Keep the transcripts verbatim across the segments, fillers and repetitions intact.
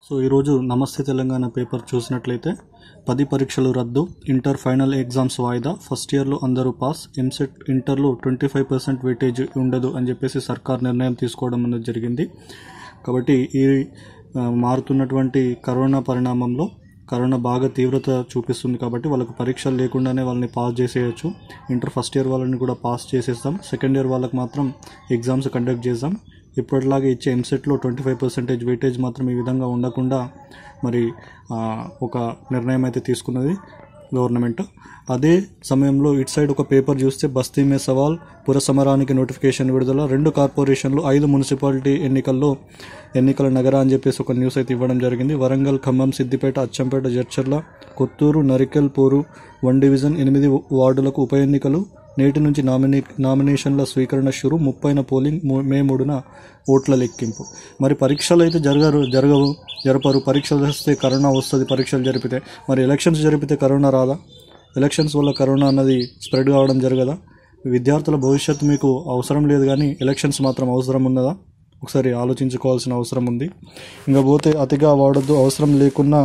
So ఈరోజు నమస్తే Telangana paper చూసినట్లయితే పది పరీక్షలు రద్దు, ఇంటర్ ఫైనల్ ఎగ్జామ్స్ వాయిదా, ఫస్ట్ ఇయర్లో అందరూ పాస్, ఎంసెట్ ఇంటర్లో ట్వంటీ ఫైవ్ పర్సెంట్ వెయిటేజ్ ఉండదు అని చెప్పేసి సర్కార్ నిర్ణయం తీసుకోవడం అనేది జరిగింది. కాబట్టి ఈ మారుతున్నటువంటి కరోనా పరిణామంలో కరోనా బాగా తీవ్రత చూపిస్తుంది కాబట్టి వాళ్ళకు పరీక్షలు లేకుండానే వాళ్ళని పాస్ చేసేయచ్చు. ఇంటర్ ఫస్ట్ ఇయర్ వాళ్ళని కూడా పాస్ చేసేస్తాం, సెకండ్ ఇయర్ వాళ్ళకి మాత్రం ఎగ్జామ్స్ కండక్ట్ చేస్తాం. ఇప్పటిలాగే ఇచ్చే ఎంసెట్లో ట్వంటీ ఫైవ్ పర్సెంటేజ్ వెయిటేజ్ మాత్రం ఈ విధంగా ఉండకుండా మరి ఒక నిర్ణయం అయితే తీసుకున్నది గవర్నమెంట్. అదే సమయంలో ఇటు సైడ్ ఒక పేపర్ చూస్తే బస్తీ మే సవాల్, పురసమరానికి నోటిఫికేషన్ విడుదల, రెండు కార్పొరేషన్లు ఐదు మున్సిపాలిటీ ఎన్నికల్లో ఎన్నికల నగర అని చెప్పేసి ఒక న్యూస్ అయితే ఇవ్వడం జరిగింది. వరంగల్, ఖమ్మం, సిద్దిపేట, అచ్చంపేట, జడ్చర్ల, కొత్తూరు, నరికెల్, పోరు వన్ డివిజన్ ఎనిమిది వార్డులకు ఉప ఎన్నికలు. నేటి నుంచి నామినే నామినేషన్ల స్వీకరణ షురు, ముప్పైన పోలింగ్, మే మూడున ఓట్ల లెక్కింపు. మరి పరీక్షలు అయితే జరగరు జరగవు జరపరు పరీక్షలు వస్తే కరోనా వస్తుంది. పరీక్షలు జరిపితే మరి ఎలక్షన్స్ జరిపితే కరోనా రాదా? ఎలక్షన్స్ వల్ల కరోనా అన్నది స్ప్రెడ్ కావడం జరగదా? విద్యార్థుల భవిష్యత్తు మీకు అవసరం లేదు కానీ ఎలక్షన్స్ మాత్రం అవసరం ఉన్నదా? ఒకసారి ఆలోచించుకోవాల్సిన అవసరం ఉంది. ఇంకా పోతే అతిగా వాడద్దు, అవసరం లేకున్నా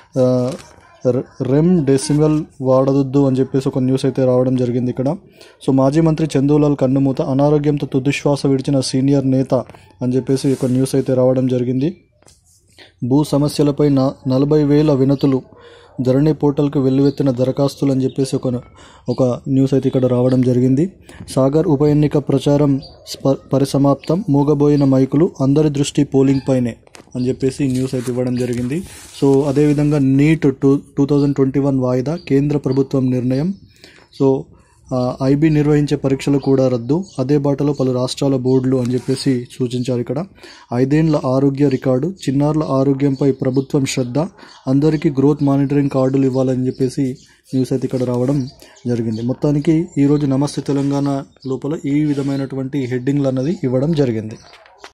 రెమ్ డెసిమల్ వాడవద్దు అని చెప్పేసి ఒక న్యూస్ అయితే రావడం జరిగింది ఇక్కడ. సో మాజీ మంత్రి చందూలాల్ కన్నుమూత, అనారోగ్యంతో తుదిశ్వాస విడిచిన సీనియర్ నేత అని చెప్పేసి ఒక న్యూస్ అయితే రావడం జరిగింది. భూ సమస్యలపై నా నలభై వేల వినతులు, ధరణి పోర్టల్కు వెల్లువెత్తిన దరఖాస్తులు అని చెప్పేసి ఒక ఒక న్యూస్ అయితే ఇక్కడ రావడం జరిగింది. సాగర్ ఉప ఎన్నిక ప్రచారం పరిసమాప్తం, మూగబోయిన మైకులు, అందరి దృష్టి పోలింగ్ పైనే అని చెప్పేసి న్యూస్ అయితే ఇవ్వడం జరిగింది. సో అదేవిధంగా NEET two two thousand twenty one వాయిదా, కేంద్ర ప్రభుత్వం నిర్ణయం. సో ఐబీ నిర్వహించే పరీక్షలు కూడా రద్దు, అదే బాటలో పలు రాష్ట్రాల బోర్డులు అని చెప్పేసి సూచించారు ఇక్కడ. ఐదేండ్ల ఆరోగ్య రికార్డు, చిన్నారుల ఆరోగ్యంపై ప్రభుత్వం శ్రద్ధ, అందరికీ గ్రోత్ మానిటరింగ్ కార్డులు ఇవ్వాలని చెప్పేసి న్యూస్ అయితే ఇక్కడ రావడం జరిగింది. మొత్తానికి ఈరోజు నమస్తే తెలంగాణ లోపల ఈ విధమైనటువంటి హెడ్డింగ్లు అన్నది ఇవ్వడం జరిగింది.